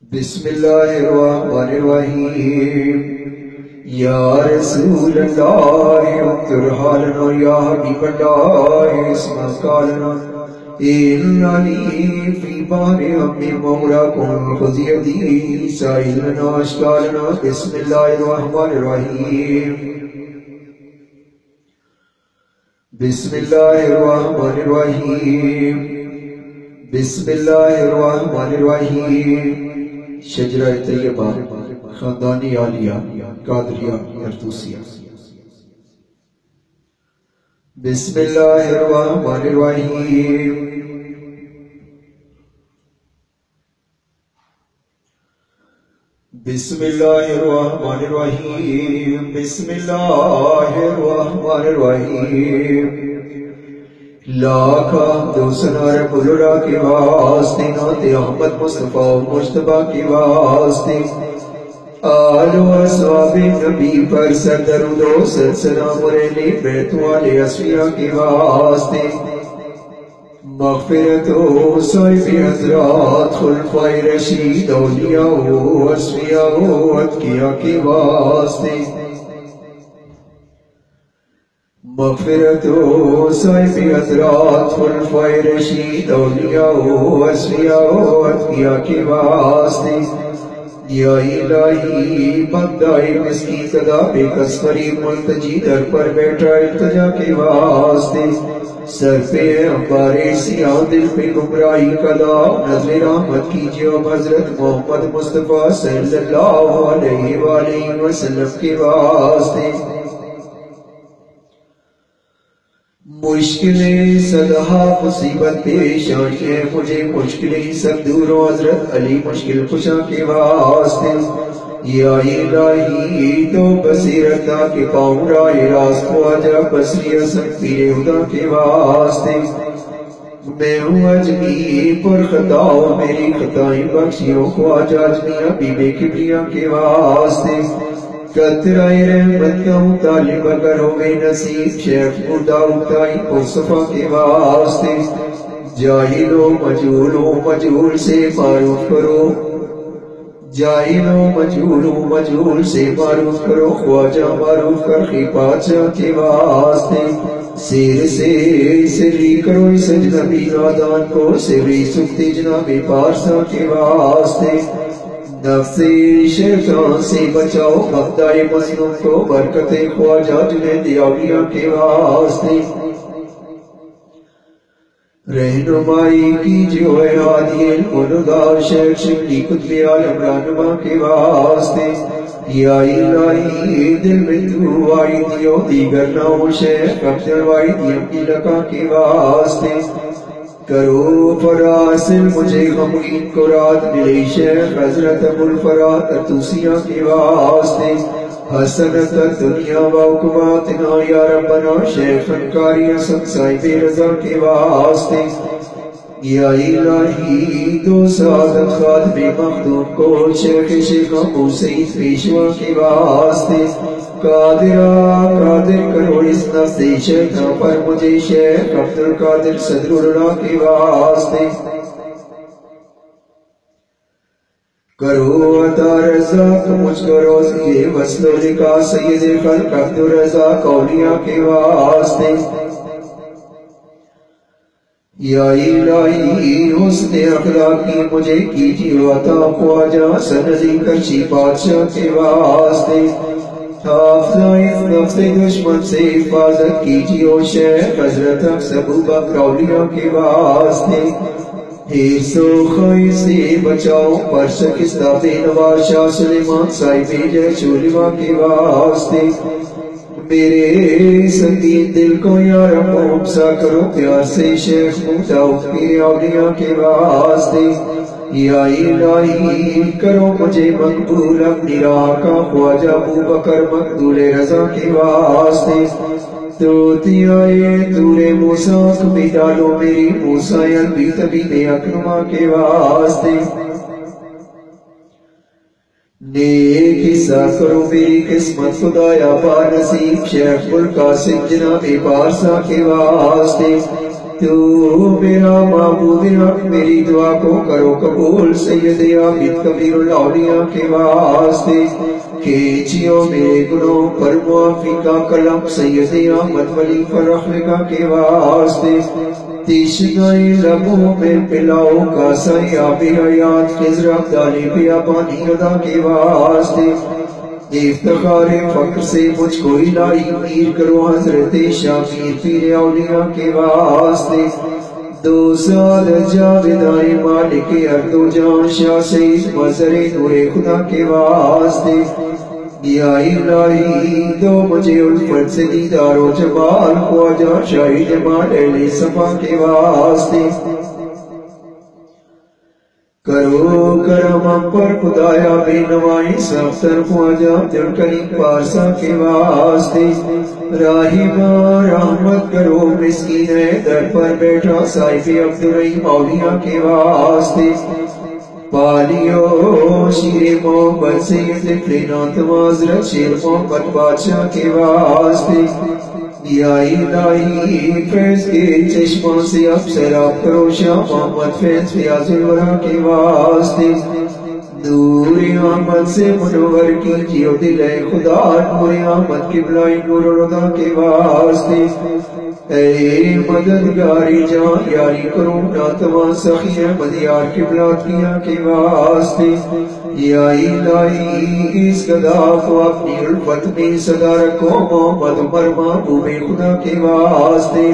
بسم اللہ الرحمن الرحیم یا رسول اللہ اکتر حالنا یا حبیب اللہ اسمع قالنا اننی فی بار ہم مولاکم خذ یدی سائلنا اشکالنا بسم اللہ الرحمن الرحیم بسم اللہ الرحمن الرحیم بسم اللہ الرحمن الرحیم شجرہ طیبہ خاندانی عالیہ قادریہ ارطوسیہ بسم اللہ الرحمن الرحیم بسم اللہ الرحمن الرحیم بسم اللہ الرحمن الرحیم لاکھ حمد و ثنا رب العلا کے واسطے نعت احمد مصطفیٰ مجتبیٰ کے واسطے آل و اصحاب نبی پر سر درود و سلام اہل بیت والے اصفیاء کے واسطے مغفرت و صاحب حضرات خلفائے رشید اولیاء و اصفیاء و اتقیاء کے واسطے مغفرت و صاحب حضرات خلفائے رشید اولیاء و اصفیاء و اتقیاء کے واسطے یا الہی بندہ مسکین قدا بے کس فریب ملتجی در پر بیٹھا التجا کے واسطے سر پہ انبار سیاہ دل پہ گمراہی قدا نظر رحمت کیجئے اب حضرت محمد مصطفیٰ صلی اللہ علیہ وآلہ وسلم کے واسطے مشکلیں صدہا مصیبت پیش آئی ہے مجھے مشکلیں سب دور و حضرت علی مشکل کشا کے واسطے یا الہی تو بصیرت کے پاؤں رائے راست خواجہ بصری حسن پیر خدا کے واسطے میں ہوں اجمی پر خطا میری خطائیں بخشیوں خواجہ اجمی حبیب کبریاں کے واسطے قطرۂ رحمت کا مطالب اگر ہوئے نصیب شیخ مداؤتائی مصطفیٰ کے واسطے جاہل و مجہول سے معروف کرو جاہل و مجہول سے معروف کرو خواجہ معروف کر کے بادشاہ کے واسطے سیر سے سری کرو اس اجنبی نادان کو سری سکتی جناب پارسا کے واسطے نفس شیطان سے بچاؤ مقدار مظلوم کو برکت خواجہ جنید اولیاء کے واسطے رہنمائی کیجئے اے ہادی الہدی شیخ شبلی قطب عالم رہنما کے واسطے یا الہی دل میں تو آئی دیو دیگر نام شیخ عبدالواحد یمنی لکا کے واسطے کرو فراسل مجھے غمگین کو رات ملی شیخ حضرت ابو الفرات ارطوسیہ کے واسطے حسنت دنیا و عقباتنا یا ربنا شیخ انکاری حسن صاحب رضا کے واسطے یا الہی دو سعادت خادم مخدوم کو شیخ ابو سعید پیشوا کے واسطے قادر کرو اس نفس شیخ پر مجھے شیخ عبدالقادر صدر اللہ کے واسطے کرو عطا رزاق مجھ کو روزی وصل و لقاء سید خلق عبدالرزاق اولیاء کے واسطے یا الہی حسن اخلاقی مجھے کیجئے عطا خواجہ سندی کرشی بادشاہ کے واسطے حافظ نفس دشمن سے حفاظت کیجئے شیخ حضرت ابو بکر اولیاء کے واسطے حرص و خواہش سے بچاؤ پر شکستہ بے نواز شاہ سلیمان صاحب جیش علماء کے واسطے میرے سنگین دل کو یا رب مبسا کرو پیار سے شیخ مدعو کے اولیاء کے واسطے یا الہی کرو مجھے مقبول اپنی راہ کا خواجہ ابو بکر مقدول رضا کے واسطے توتی آئے دور موسیٰ کمی ڈالو میری موسیٰ علبی طبیب اکرما کے واسطے نیک حصہ کرو میری قسمت خدایا با نصیب شیخ القاسم جناب پارسا کے واسطے تو میرا معبود حق میری دعا کو کرو قبول سید عابد کبیر الاولیاء کے واسطے کھینچیو میرے گناہوں پر معافی کا کلم سید احمد ولی فرخلقہ کے واسطے تیشنائی لبوں میں پلاؤ کاسائی آب حیات خضرت دالی بیابانی ادا کے واسطے افتخار فقر سے مجھ کو الہی میر کرو حضرت شامیر پیر اولیاء کے واسطے دو سال جاویدائے مالک ارد و جان شاہ سید مظہر نور خدا کے واسطے یا الہی دو مجھے الفت سے دیدار و جمال خواجہ شاہی جمال اہل صفا کے واسطے کرو کرم ہم پر خدایا بے نوائی سفتر خواجہ عبدالکریم پارسا کے واسطے راہبہ رحمت کرو مسکین در پر بیٹھا صاحب عبدالرحیم اولیاء کے واسطے پالیو شیر محمد سید فلینات معذرت شیر محمد بادشاہ کے واسطے یا الہی فیض کے چشموں سے اب سیراب کرو شاہ محمد فیض فیاض الورا کے واسطے نور احمد سے منور کیجیو دل خدا نور احمد قبلہ نور رضا کے واسطے اے مددگاری جان یاری کرو ناتواں سخی احمد یار قبلات کیا کے واسطے یا الہی اس گدا کو اپنی الفت میں صدا رکھو محمد عمر محبوب خدا کے واسطے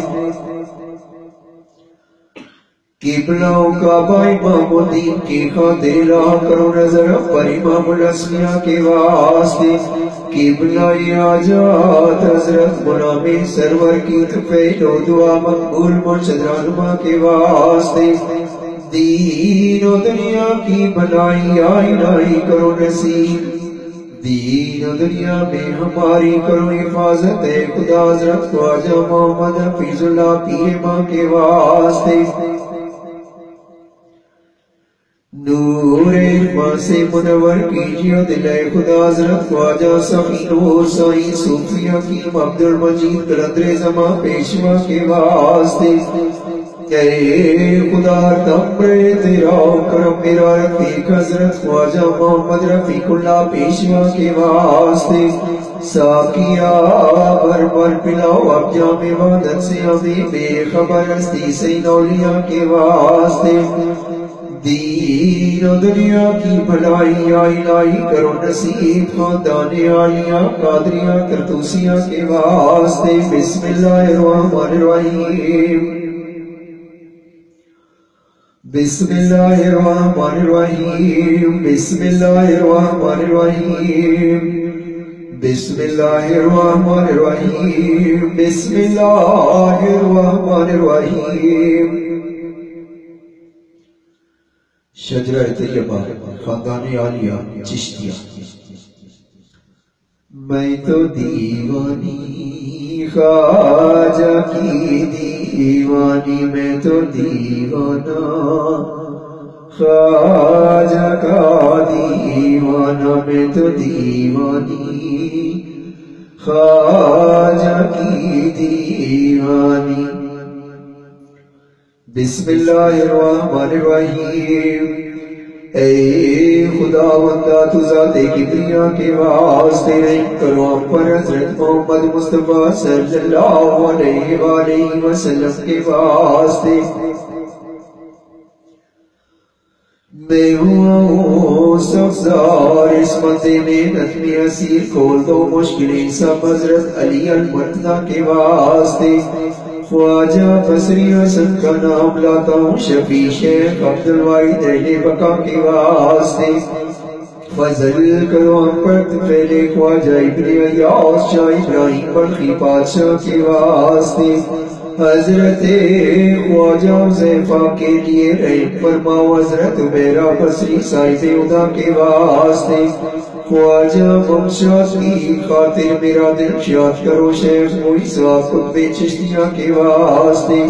قبلوں کا بائی امام الدین کی خاطر لا کرو نظر پر امام الاسمیہ کے واسطے قبلہ آجات حضرت غلام سرور کی تفیل و دعا مقبول مرشد رہنما کے واسطے دین و دنیا کی بھلائی یا الہی کرو نصیب دین و دنیا میں ہماری کرو حفاظت خدا حضرت خواجہ محمد حفیظ اللہ پیر ماں کے واسطے نور عرفان سے منور کیجیے دل خدا حضرت خواجہ سخی نور سائیں صوفی حکیم عبد المجید قلندر زمان پیشوا کے واسطے اے خدا تمر تیرا کرم میرا رفیق حضرت خواجہ محمد رفیق اللہ پیشوا کے واسطے ساکیہ بر پلاؤ اب جام وعدت سے ہمیں بے خبر ہستی سین اولیاء کے واسطے دین و دنیا کی بھلائی یا الہی کرو نصیب خاندان عالیہ قادریہ کرتوسیہ کے واسطے بسم اللہ الرحمن الرحیم بسم اللہ الرحمن الرحیم بسم اللہ الرحمن الرحیم بسم اللہ الرحمن الرحیم بسم اللہ الرحمن الرحیم شجرہ طیبہ خاندان عالیہ چشتیہ میں تو دیوانی خواجہ کی دیوانی میں تو دیوانہ خواجہ کا دیوانہ میں تو دیوانی خواجہ کی دیوانی بسم اللہ الرحمن الرحیم اے خدا بندہ تو ذات کبریا کے واسطے رحم کرو ہم پر حضرت محمد مصطفیٰ صلی اللہ علیہ وآلہ وسلم کے واسطے میں ہوں سبزار اس مندے میں نظم اسیر کھول دو مشکلیں سب حضرت علی المرتضی کے واسطے خواجہ بصری حسن کا نام لاتا ہوں شفیع شیخ عبدالواحد اہل بقا کے واسطے فضل کرو ہم پر پہلے خواجہ ابن ایاس شاہ ابراہیم بلخی بادشاہ کے واسطے حضرت خواجہ حذیفہ کے لیے رحم فرماؤ حضرت عمیرہ بصری صاحب خدا کے واسطے خواجہ بخشاد کی خاطر میرا دل شاد کرو شیخ موئی صاحب قطب چشتیہ کے واسطے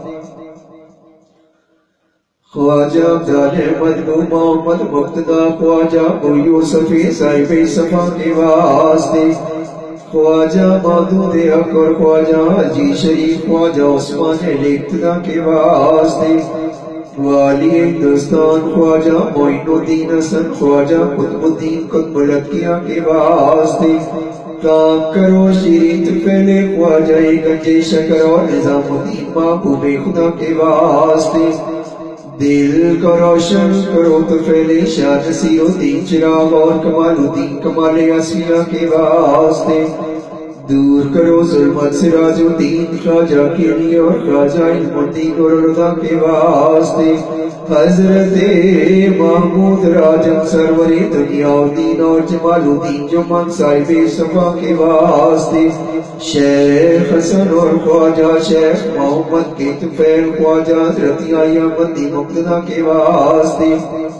خواجہ عبدال احمد محمد مقتدی خواجہ ابو یوسف صاحب صفا کے واسطے خواجہ مودود حق اور خواجہ حاجی شریف خواجہ عثمان الیکتنا کے واسطے، والی ہندوستان خواجہ معین الدین حسن خواجہ قطب الدین قطب العطیہ کے واسطے، کام کرو شیرین پہلے خواجہ گنج شکر اور نظام الدین محبوب خدا کے واسطے، دل کو روشن کرو تو پہلے شاہ نصیر الدین چراغ اور کمال الدین کمال اسفیہ کے واسطے، دور کرو ظلمت سراج الدین خواجہ کیلی اور خواجہ علم الدین گرلدہ کے واسطے، حضرت محمود راجم سرور دنیا الدین اور جمال الدین جمان صاحب صفا کے واسطے، شیخ حسن اور خواجہ شیخ محمد کے طفیل خواجہ حضرت یحییٰ مدنی مقتدی کے واسطے،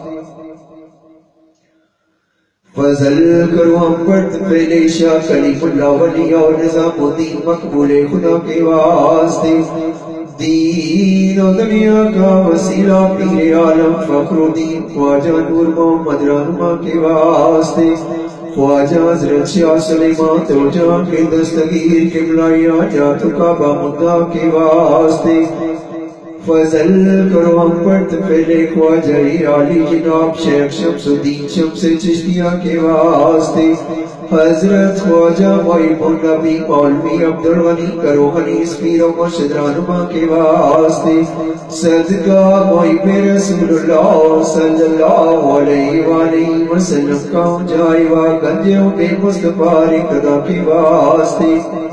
فضل کرو ہم پر پہلے شاہ کلیم اللہ ولی اور نظام الدین مقبول خدا کے واسطے، دین و دنیا کا وسیلہ پیر عالم فخر الدین خواجہ نور محمد رہنما کے واسطے، خواجہ حضرت شاہ سلیمان توجہ کے دستگیر قبلہ حاجات کعبہ مدعا کے واسطے، فضل کرو ہم پر پہلے خواجہ عالی جناب شیخ شمس الدین شمس چشتیہ کے واسطے، حضرت خواجہ معین النبی مولوی عبدالغنی کرو غنی پیر و مرشد رہنما کے واسطے، صدقہ محب رسول اللہ صلی اللہ علیہ وآلہ وسلم کا جائے و گنج بے مصطفیٰ اقتداء کے واسطے،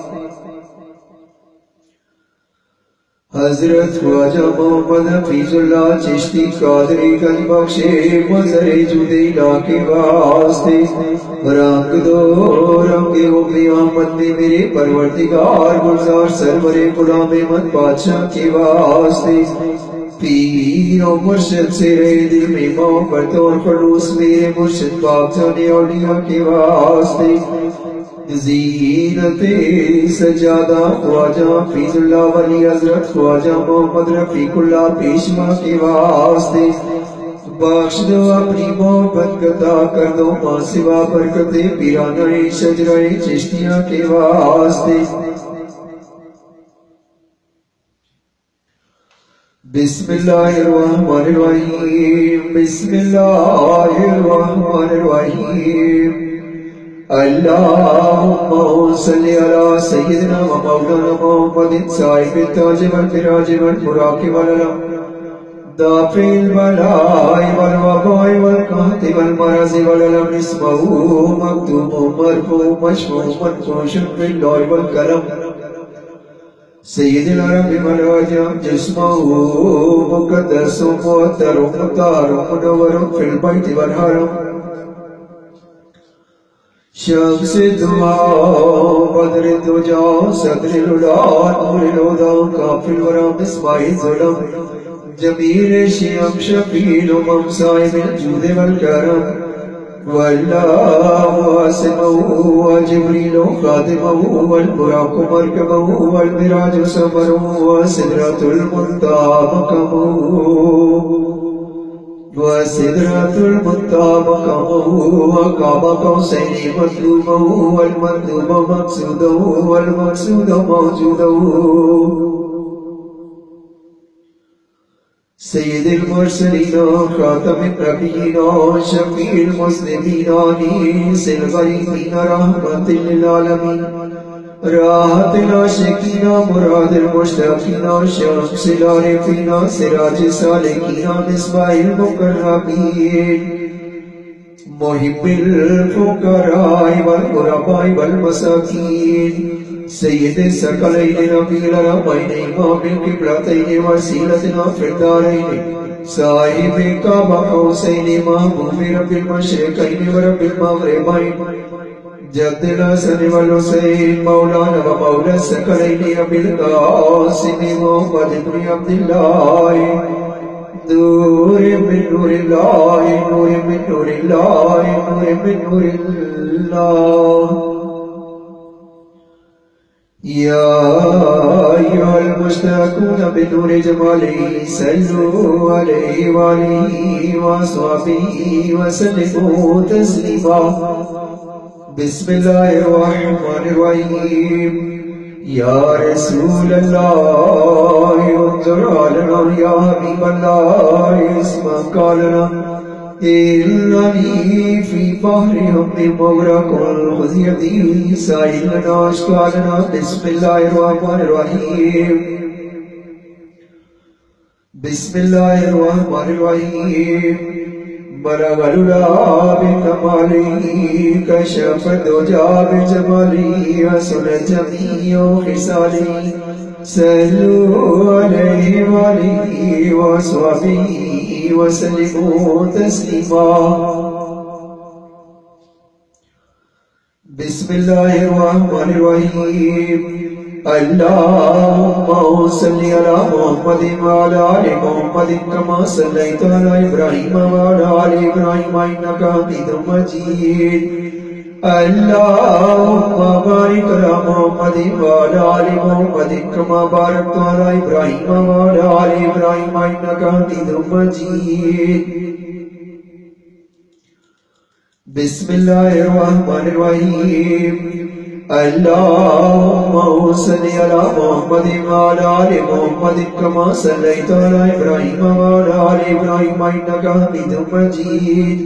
حضرت خواجہ محمد حفیظ اللہ چشتی قادری گنج بخش مظہر جود الہ کے واسطے، رنگ دو رنگ ہو قیامت میں میرے پروردگار گلزار سرور غلام احمد بادشاہ کے واسطے، پیر و مرشد سے رہے دل میں محبت اور خلوص میرے مرشد پاک جان اولیاء کے واسطے، زینت سجادہ خواجہ حفیظ اللہ ولی حضرت خواجہ محمد رفیق اللہ پیشوا کے واسطے، بخش دو اپنی محبت عطا کر دو ماں سوا برکت پیرانہ شجرہ چشتیہ کے واسطے، بسم اللہ الرحمن الرحیم، بسم اللہ الرحمن الرحیم، اللہم صلی علی سیدنا و مولانا محمد صاحب التاج والمراج والبراق والعلم دافع البلاء والوباء والقحط والمرض والعلم اسمه مکتوب مرفوع مشفوع منقوش باللوح والقلم سید العرب والعجم جسمه مقدس مؤطر مطهر منور فی البیت والحرم شمس دعا بدر دجا صدر العلا نور الہدی کافی الورى مصباح الظلم جمیل شیام شفیع الامم صاحب الجود والکرم واللہ واسمہ وجبریل خادمہ والبراق مرکبہ والمراج سفرہ وسدرۃ المنتہی مقامہ وسدرۃ المنتہی مقامہ وقاب قوسین مطلوبہ والمطلوب مقصودہ والمقصود موجودہ سید المرسلین خاتم النبیین شفیع المسلمین انیس الغریبین رحمت للعالمین راحت العاشقین مراد المشتاقین شمس العارفین سراج السالکین مصباح المقربین محب الفقراء والغرباء والمساکین سید الثقلین نبی الحرمین امام القبلتین وسیلتنا فی الدارین صاحب کعبہ قوسین محبوب رب المشرقین ورب المغربین جد الحسن والحسین مولانا و مولا الثقلین ابی القاسم محمد بن عبداللہ نور من نور اللہ نور من نور اللہ نور من نور اللہ یا ایھا المشتاقون بنور جمالہ صلوا علیہ وآلہ وصحبہ وسلموا تسلیما بسم الله الرحمن الرحيم يا رسول الله انظر لنا يا حبيب الله اسمع قالنا إنني في بحر هم مغرق خذ يدي سائل لنا أشكالنا بسم الله الرحمن الرحيم بسم الله الرحمن الرحيم بلغ العلا بكماله كشف الدجى بجماله حسن جميع خصاله صلوا عليه وآله وصحبه وسلموا تسليما بسم الله الرحمن الرحيم اللهم صل على محمد وعلى آل محمد كما صليت على إبراهيم وعلى آل إبراهيم إنك حميد مجيد اللهم بارك على محمد وعلى آل محمد كما باركت على إبراهيم وعلى آل إبراهيم إنك حميد مجيد بسم الله الرحمن الرحيم اللهم صل على محمد وعلى آل محمد كما صليت على إبراهيم وعلى آل إبراهيم إنك حميد مجيد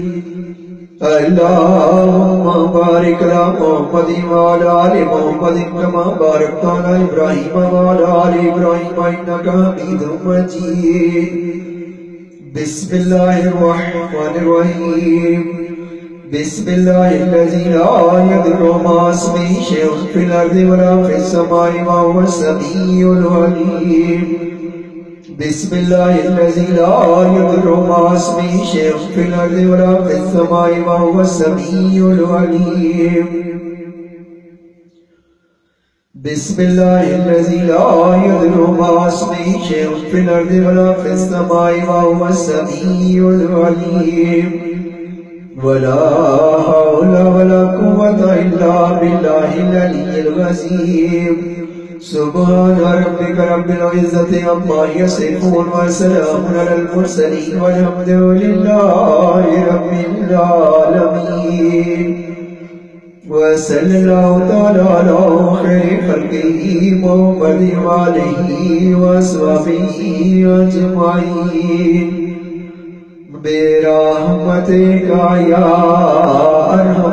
اللهم بارك على محمد وعلى آل محمد كما باركت على إبراهيم وعلى آل إبراهيم إنك حميد مجيد بسم الله الرحمن الرحيم بسم الله الذي لا يضر مع اسمه شيء في الأرض ولا في السماء وهو السميع العليم بسم الله الذي لا يضر مع اسمه شيء في الأرض ولا في السماء وهو السميع العليم بسم الله الذي لا يضر مع اسمه شيء في الأرض ولا في السماء وهو السميع العليم ولا حول ولا قوة إلا بالله العلي العظيم سبحان ربك رب العزة عما يصفون وسلام على المرسلين والحمد لله رب العالمين وصلى الله تعالى على خير خلقه محمد وآله وصحبه أجمعين برحمتك يا أرحم